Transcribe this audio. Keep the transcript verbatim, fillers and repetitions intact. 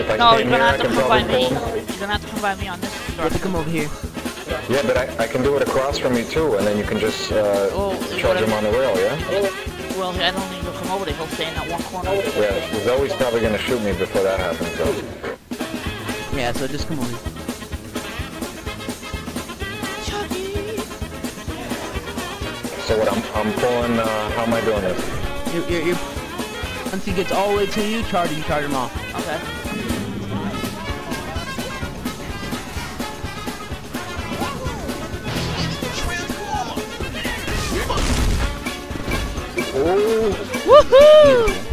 I No, came you're gonna here, I have to can come by probably me. pull. You're gonna have to come by me on this. You have to come over here. Yeah, but I, I can do it across from you too, and then you can just uh, Oh, charge him on the rail, yeah? Well, I don't think he'll come over there. He'll stay in that one corner. Yeah, Zoe's probably gonna shoot me before that happens, so. Yeah, so just come over here. So what, I'm, I'm pulling, uh, how am I doing this? You're, you're, you're, once he gets all the way to you, charge him, charge him off. Okay. Ooh. Woohoo!